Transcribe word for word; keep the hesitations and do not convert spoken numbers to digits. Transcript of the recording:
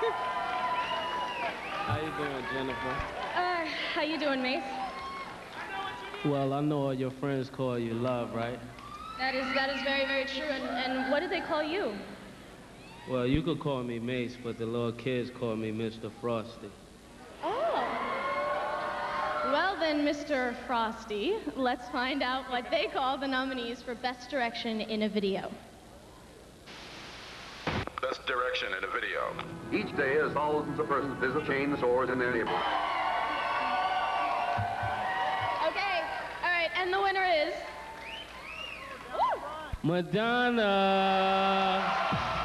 How you doing, Jennifer? Uh, how you doing, Mace? Well, I know all your friends call you Love, right? That is, that is very, very true. And, and what did they call you? Well, you could call me Mace, but the little kids call me Mister Frosty. Oh. Well then, Mister Frosty, let's find out what they call the nominees for Best Direction in a Video. Best Direction in a Video. Each day, as thousands of persons visit chain stores in their neighborhood. Okay, all right, and the winner is... Woo! Madonna!